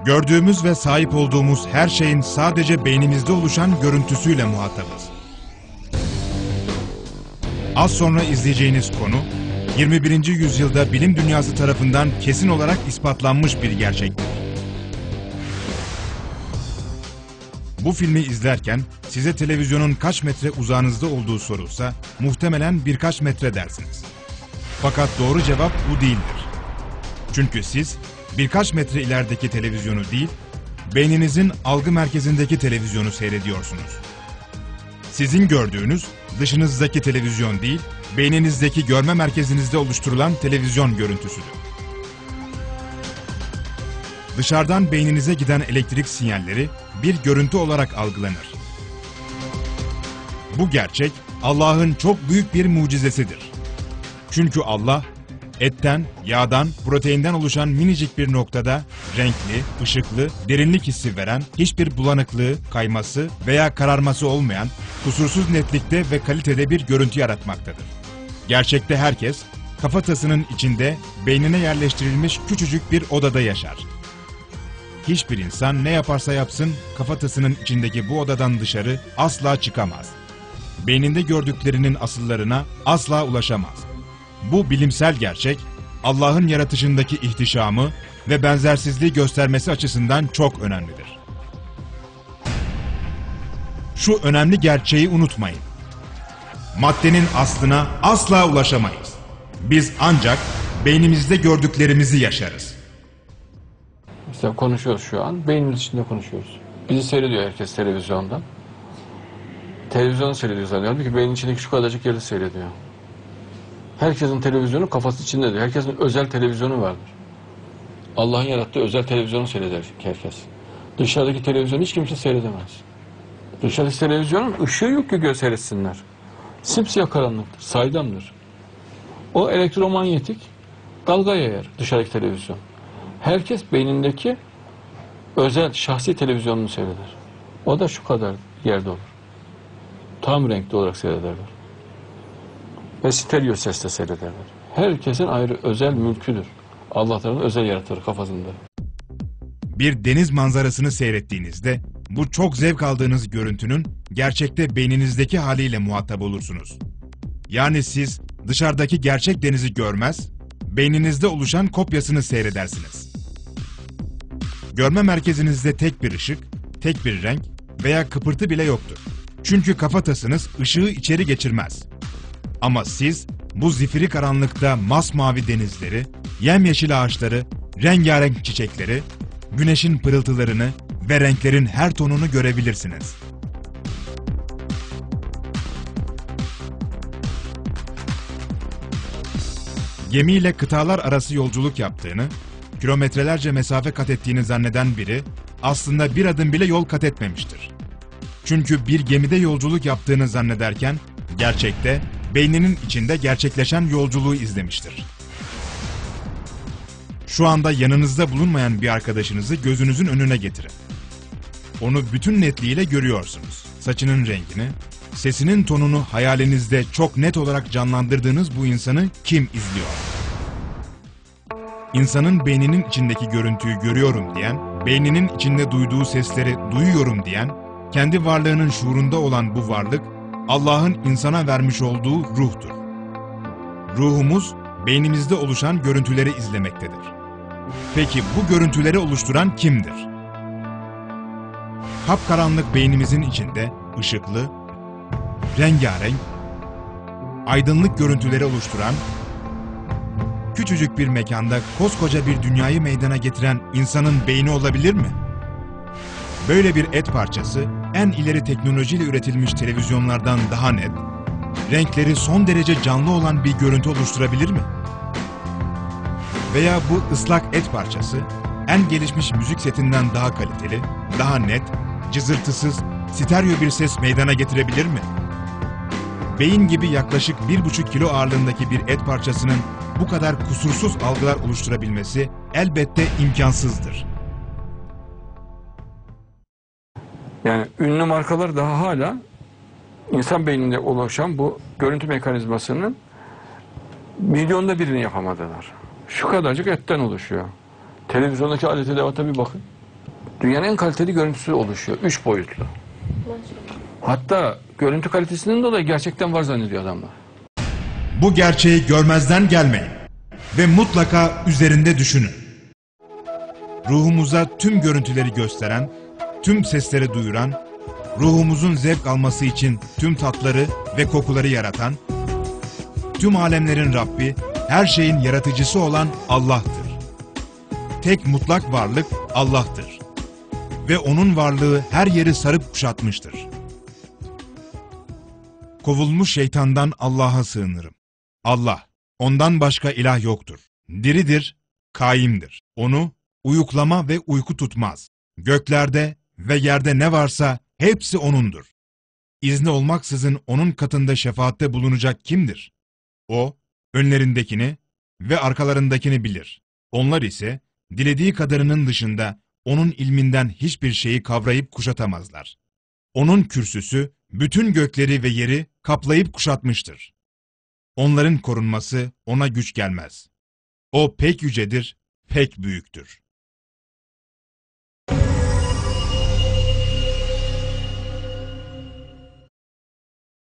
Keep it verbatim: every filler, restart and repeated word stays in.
Gördüğümüz ve sahip olduğumuz her şeyin sadece beynimizde oluşan görüntüsüyle muhatabız. Az sonra izleyeceğiniz konu, yirmi birinci yüzyılda bilim dünyası tarafından kesin olarak ispatlanmış bir gerçektir. Bu filmi izlerken size televizyonun kaç metre uzağınızda olduğu sorulsa muhtemelen birkaç metre dersiniz. Fakat doğru cevap bu değildir. Çünkü siz birkaç metre ilerideki televizyonu değil, beyninizin algı merkezindeki televizyonu seyrediyorsunuz. Sizin gördüğünüz dışınızdaki televizyon değil, beyninizdeki görme merkezinizde oluşturulan televizyon görüntüsüdür. Dışarıdan beyninize giden elektrik sinyalleri bir görüntü olarak algılanır. Bu gerçek Allah'ın çok büyük bir mucizesidir. Çünkü Allah, etten, yağdan, proteinden oluşan minicik bir noktada renkli, ışıklı, derinlik hissi veren, hiçbir bulanıklığı, kayması veya kararması olmayan, kusursuz netlikte ve kalitede bir görüntü yaratmaktadır. Gerçekte herkes, kafatasının içinde beynine yerleştirilmiş küçücük bir odada yaşar. Hiçbir insan ne yaparsa yapsın, kafatasının içindeki bu odadan dışarı asla çıkamaz. Beyninde gördüklerinin asıllarına asla ulaşamaz. Bu bilimsel gerçek, Allah'ın yaratışındaki ihtişamı ve benzersizliği göstermesi açısından çok önemlidir. Şu önemli gerçeği unutmayın. Maddenin aslına asla ulaşamayız. Biz ancak beynimizde gördüklerimizi yaşarız. Mesela konuşuyoruz şu an, beynimiz içinde konuşuyoruz. Bizi seyrediyor herkes televizyondan. Televizyonu seyrediyor zaten. Halbuki beynin içindeki şu kadarcık yeri seyrediyor. Herkesin televizyonu kafası içindedir. Herkesin özel televizyonu vardır. Allah'ın yarattığı özel televizyonu seyreder herkes. Dışarıdaki televizyonu hiç kimse seyredemez. Dışarıdaki televizyonun ışığı yok ki göz seyretsinler. Simsiyah karanlıktır, saydamdır. O elektromanyetik dalga yayar dışarıdaki televizyon. Herkes beynindeki özel şahsi televizyonunu seyreder. O da şu kadar yerde olur. Tam renkli olarak seyrederler. Ve stereo sesle seyrederler. Herkesin ayrı özel mülküdür. Allah tarafından özel yaratır kafasında. Bir deniz manzarasını seyrettiğinizde bu çok zevk aldığınız görüntünün gerçekte beyninizdeki haliyle muhatap olursunuz. Yani siz dışarıdaki gerçek denizi görmez, beyninizde oluşan kopyasını seyredersiniz. Görme merkezinizde tek bir ışık, tek bir renk veya kıpırtı bile yoktur. Çünkü kafatasınız ışığı içeri geçirmez. Ama siz bu zifiri karanlıkta masmavi denizleri, yemyeşil ağaçları, rengarenk çiçekleri, güneşin pırıltılarını ve renklerin her tonunu görebilirsiniz. Gemiyle kıtalar arası yolculuk yaptığını, kilometrelerce mesafe kat ettiğini zanneden biri aslında bir adım bile yol kat etmemiştir. Çünkü bir gemide yolculuk yaptığını zannederken gerçekte beyninin içinde gerçekleşen yolculuğu izlemiştir. Şu anda yanınızda bulunmayan bir arkadaşınızı gözünüzün önüne getirin. Onu bütün netliğiyle görüyorsunuz. Saçının rengini, sesinin tonunu hayalinizde çok net olarak canlandırdığınız bu insanı kim izliyor? İnsanın beyninin içindeki görüntüyü görüyorum diyen, beyninin içinde duyduğu sesleri duyuyorum diyen, kendi varlığının şuurunda olan bu varlık, Allah'ın insana vermiş olduğu ruhtur. Ruhumuz, beynimizde oluşan görüntüleri izlemektedir. Peki bu görüntüleri oluşturan kimdir? Kapkaranlık beynimizin içinde ışıklı, rengarenk, aydınlık görüntüleri oluşturan, küçücük bir mekanda koskoca bir dünyayı meydana getiren insanın beyni olabilir mi? Böyle bir et parçası, en ileri teknolojiyle üretilmiş televizyonlardan daha net, renkleri son derece canlı olan bir görüntü oluşturabilir mi? Veya bu ıslak et parçası, en gelişmiş müzik setinden daha kaliteli, daha net, cızırtısız, stereo bir ses meydana getirebilir mi? Beyin gibi yaklaşık bir buçuk kilo ağırlığındaki bir et parçasının bu kadar kusursuz algılar oluşturabilmesi elbette imkansızdır. Yani ünlü markalar daha hala insan beyninde oluşan bu görüntü mekanizmasının milyonda birini yapamadılar. Şu kadarcık etten oluşuyor. Televizyondaki alet edevata bir bakın. Dünyanın en kaliteli görüntüsü oluşuyor. Üç boyutlu. Hatta görüntü kalitesinden dolayı gerçekten var zannediyor adamlar. Bu gerçeği görmezden gelmeyin ve mutlaka üzerinde düşünün. Ruhumuza tüm görüntüleri gösteren, tüm sesleri duyuran, ruhumuzun zevk alması için tüm tatları ve kokuları yaratan, tüm alemlerin Rabbi, her şeyin yaratıcısı olan Allah'tır. Tek mutlak varlık Allah'tır. Ve O'nun varlığı her yeri sarıp kuşatmıştır. Kovulmuş şeytandan Allah'a sığınırım. Allah, ondan başka ilah yoktur. Diridir, kaimdir. Onu uyuklama ve uyku tutmaz. Göklerde ve yerde ne varsa hepsi O'nundur. İzni olmaksızın O'nun katında şefaatte bulunacak kimdir? O, önlerindekini ve arkalarındakini bilir. Onlar ise, dilediği kadarının dışında O'nun ilminden hiçbir şeyi kavrayıp kuşatamazlar. O'nun kürsüsü, bütün gökleri ve yeri kaplayıp kuşatmıştır. Onların korunması O'na güç gelmez. O pek yücedir, pek büyüktür.